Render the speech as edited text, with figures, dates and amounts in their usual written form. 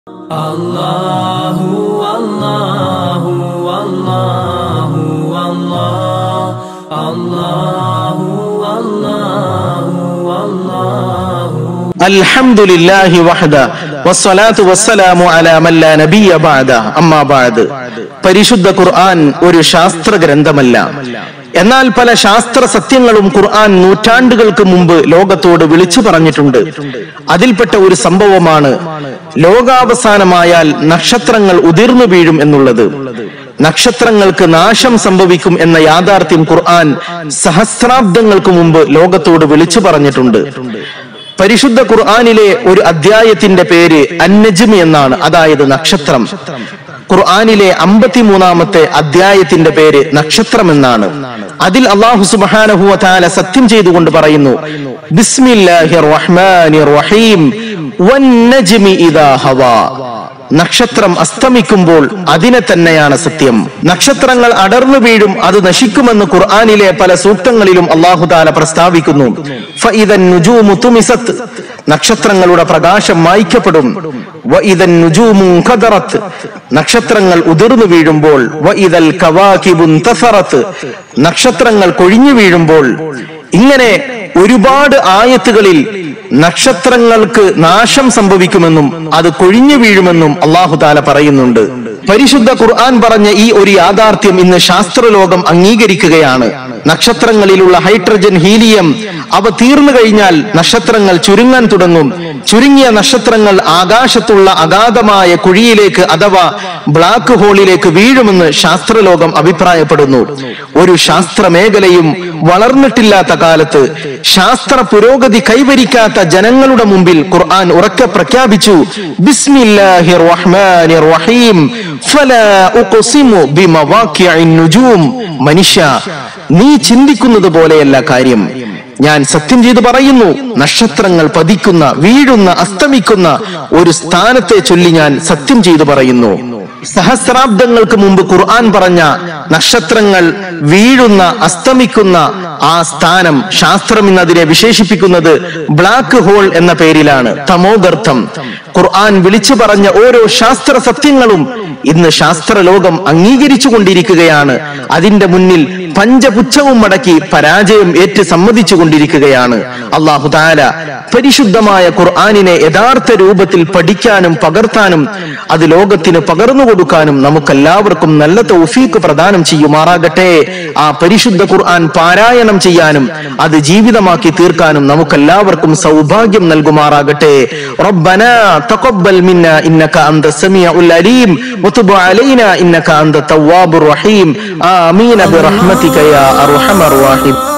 Allahu Allahu Allahu Allahu Allahu Allahu Alhamdulillahi wahda wassalatu wassalamu ala man la nabiyya ba'da amma ba'd. പരിശുദ്ധ ഖുർആൻ ഒരു ശാസ്ത്ര ഗ്രന്ഥമല്ല. എന്നാൽ പല ശാസ്ത്ര സത്യങ്ങളും ഖുർആൻ നൂറ്റാണ്ടുകൾക്ക് മുമ്പ് ലോകത്തോട് വിളിച്ചു പറഞ്ഞിട്ടുണ്ട്. അതിൽപ്പെട്ട ഒരു സംഭവമാണ് ലോകാവസാനമായാൽ നക്ഷത്രങ്ങൾ ഉതിർന്നു വീഴും എന്നുള്ളത്. നക്ഷത്രങ്ങൾക്ക് നാശം സംഭവിക്കും എന്ന യാഥാർത്ഥ്യം ഖുർആൻ സഹസ്രാബ്ദങ്ങൾക്ക് മുമ്പ് ലോകത്തോട് വിളിച്ചു പറഞ്ഞിട്ടുണ്ട്. പരിശുദ്ധ ഖുർആനിലെ ഒരു അധ്യായത്തിന്റെ പേര് അൻ-നജ്മ് എന്നാണ്, അതായത് നക്ഷത്രം. ഖുർആനിലെ 53-ാമത്തെ അധ്യായത്തിന്റെ പേര് നക്ഷത്രം എന്നാണ്. അതിൽ അല്ലാഹു സുബ്ഹാനഹു വ തആല സത്യം ചെയ്തുകൊണ്ട് പറയുന്നു, ബിസ്മില്ലാഹിർ റഹ്മാനിർ റഹീം വൻ-നജ്മി ഇദാ ഹവാ. നക്ഷത്രം അസ്തമിക്കുമ്പോൾ അതിനെ തന്നെയാണ് സത്യം. നക്ഷത്രങ്ങൾ അടർന്നു വീഴും, അത് നശിക്കുമെന്ന് ഖുർആനിലെ പല സൂക്തങ്ങളിലും അല്ലാഹു തആല പ്രസ്താവിക്കുന്നു. ഫഇദൻ നുജൂമു തുമിസത്, നക്ഷത്രങ്ങളുടെ പ്രകാശം മായ്ക്കപ്പെടും. വഇദൻ നുജൂമു ഖദറത്, നക്ഷത്രങ്ങൾ ഉതിർന്നു വീഴുമ്പോൾ. വഇദൽ കവാകിബു തസറത്, നക്ഷത്രങ്ങൾ കൊഴിഞ്ഞു വീഴുമ്പോൾ. ഇങ്ങനെ ഒരുപാട് ആയത്തുകളിൽ നക്ഷത്രങ്ങൾക്ക് നാശം സംഭവിക്കുമെന്നും അത് കൊഴിഞ്ഞു വീഴുമെന്നും അല്ലാഹു തആല പറയുന്നുണ്ട്. പരിശുദ്ധ ഖുർആൻ പറഞ്ഞ ഈ ഒരു യാഥാർത്ഥ്യം ഇന്ന് ശാസ്ത്രലോകം അംഗീകരിക്കുകയാണ്. നക്ഷത്രങ്ങളിലുള്ള ഹൈഡ്രജൻ, ഹീലിയം അവ തീർന്നു കഴിഞ്ഞാൽ നക്ഷത്രങ്ങൾ ചുരുങ്ങാൻ തുടങ്ങും. ചുരുങ്ങിയ നക്ഷത്രങ്ങൾ ആകാശത്തുള്ള അഗാധമായ കുഴിയിലേക്ക് അഥവാ ബ്ലാക്ക് ഹോളിലേക്ക് വീഴുമെന്ന് ശാസ്ത്രലോകം അഭിപ്രായപ്പെടുന്നു. ഒരു ശാസ്ത്ര മേഖലയും വളർന്നിട്ടില്ലാത്ത കാലത്ത്, ശാസ്ത്ര പുരോഗതി കൈവരിക്കാത്ത ജനങ്ങളുടെ മുമ്പിൽ ഖുർആൻ ഉറക്കെ പ്രഖ്യാപിച്ചു, ബിസ്മില്ലാഹിർ റഹ്മാനിർ റഹീം ഫലാ ഉഖ്സിമു ബിമവാഖിഇൻ നുജൂം. മനുഷ്യ, നീ ചിന്തിക്കുന്നത് പോലെയല്ല കാര്യം. ഞാൻ സത്യം ചെയ്തു പറയുന്നു, നക്ഷത്രങ്ങൾ പതിക്കുന്ന, വീഴുന്ന, അസ്തമിക്കുന്ന ഒരു സ്ഥാനത്തെ ചൊല്ലി ഞാൻ സത്യം ചെയ്തു പറയുന്നു. സഹസ്രാബ്ദങ്ങൾക്ക് മുമ്പ് ഖുർആൻ പറഞ്ഞ നക്ഷത്രങ്ങൾ വീഴുന്ന, അസ്തമിക്കുന്ന ആ സ്ഥാനം ശാസ്ത്രം ഇന്നതിനെ വിശേഷിപ്പിക്കുന്നത് ബ്ലാക്ക് ഹോൾ എന്ന പേരിലാണ്, തമോഗർത്തം. ഖുർആൻ വിളിച്ചു പറഞ്ഞ ഓരോ ശാസ്ത്ര സത്യങ്ങളും ഇന്ന് ശാസ്ത്രലോകം അംഗീകരിച്ചു കൊണ്ടിരിക്കുകയാണ്. അതിന്റെ മുന്നിൽ പഞ്ചപുച്ഛവും മടക്കി പരാജയം ഏറ്റ് സമ്മതിച്ചു കൊണ്ടിരിക്കുകയാണ്. അല്ലാഹു തആല പരിശുദ്ധമായ ഖുർആനിനെ യഥാർത്ഥ രൂപത്തിൽ പഠിക്കാനും പകർത്താനും അത് ലോകത്തിന് പകർന്നു കൊടുക്കാനും നമുക്കെല്ലാവർക്കും നല്ല തൗഫീഖ് പ്രദാനം ചെയ്യുമാറാകട്ടെ. ആ പരിശുദ്ധ ഖുർആൻ പാരായണം ചെയ്യാനും അത് ജീവിതമാക്കി തീർക്കാനും നമുക്കെല്ലാവർക്കും സൗഭാഗ്യം നൽകുമാറാകട്ടെ. റബ്ബനാ തഖബ്ബൽ മിന്നാ ഇന്നക അൻത സമീഉൽ അലീം വതുബ് അലൈനാ ഇന്നക അൻത തവ്വാബുർ റഹീം. ആമീൻ ബിറഹ്മതിക യാ അർഹമർ റഹീം.